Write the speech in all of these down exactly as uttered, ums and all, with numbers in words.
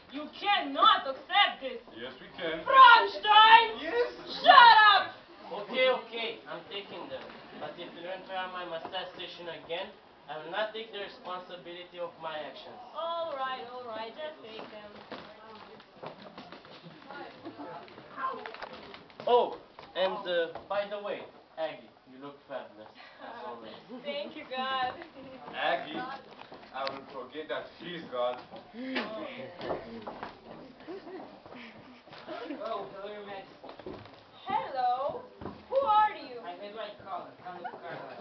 You cannot accept this. Yes, we can. Frankenstein! Yes. Shut up! Okay, okay, I'm taking them. But if you interfere my mustache station again, I will not take the responsibility of my actions. All right, all right, just take them. Oh, and uh, by the way, Aggie, you look fabulous, as always. Thank you, God. Aggie, I will forget that he's God. Oh, hello, Your Majesty. Hello. Who are you? I'm Edward Cullen, coming to Carlisle.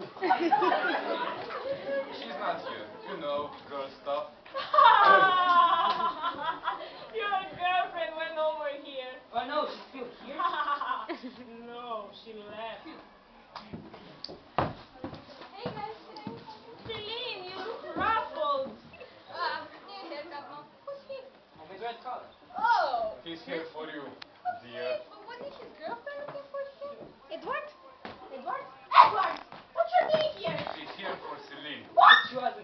She's not here. You know, girl stuff. Your girlfriend went over here. Oh, no, she's still here? No, she left. Hey guys, today. Celine, you look ruffled. Uh, new haircut, no? Who's he? I'm Edward Cullen. Oh! He's here for you, Who's he? dear. But wasn't his girlfriend looking for him? Edward? Edward? Edward! What you doing here? She's here for Celine. What? She wasn't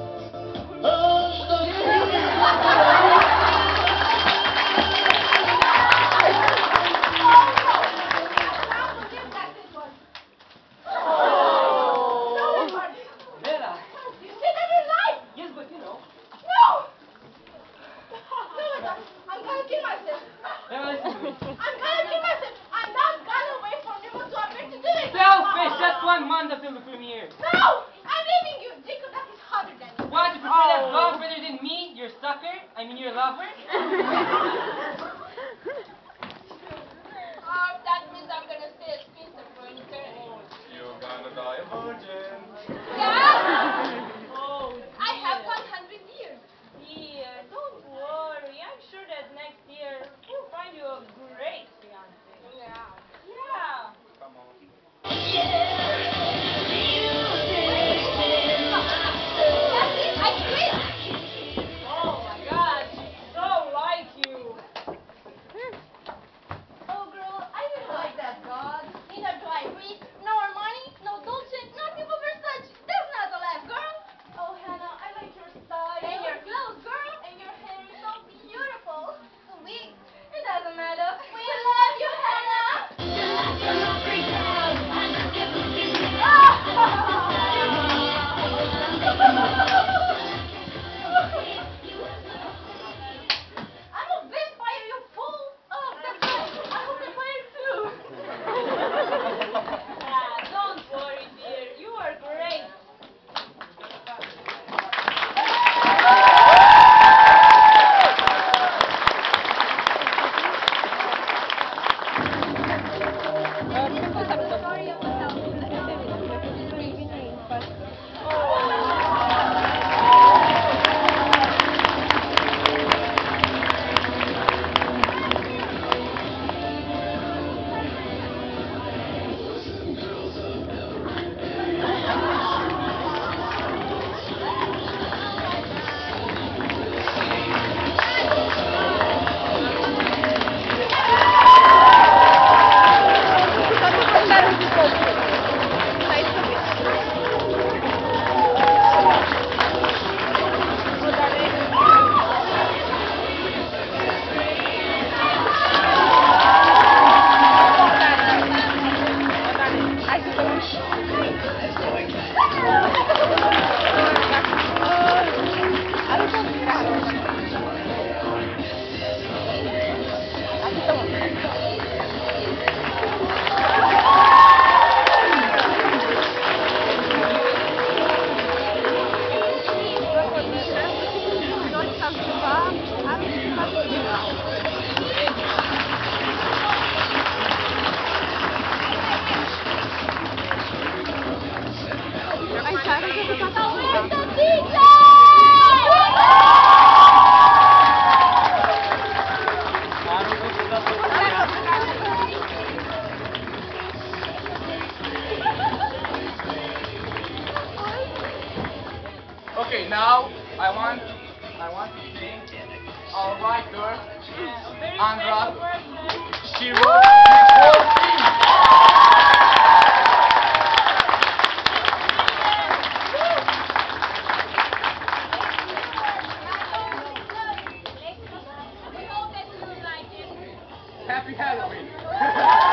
Vera. You said that in life! Yes, but you know. No! No, Edward. I'm gonna kill myself. Vera, listen to me. I'm gonna kill myself. I'm not gonna wait for people to appear to do it. Selfish! Just one month until the premiere. No! I'm leaving you. Jacob, that is harder than you. What? You prefer that dog better than me? Your sucker? I mean, your lover? Oh, that means I'm gonna stay a spinster for an eternity. You're gonna die a virgin. Yeah? Oh, I have dear. one hundred years. Dear, don't worry. I'm sure that next year we'll find you a great fiancé. Yeah. Yeah. Come on. That's it. I quit. Oh my God, she's so like you. Oh, girl, I didn't like that god. Neither do I. Rich, no more money, no Dolce, nothing for Versace. That's not the life, girl. Oh, Hannah, I like your style. And your clothes, girl. And your hair is so beautiful. We, it doesn't matter. We love you, Hannah. I'm a vampire, you fool. Oh, that's right. I'm a vampire too. Ah, don't worry, dear. You are great. Story of the Okay, now I want I want to sing our writer, Yeah, a very Andra. special person. She wrote this whole thing. Happy Halloween.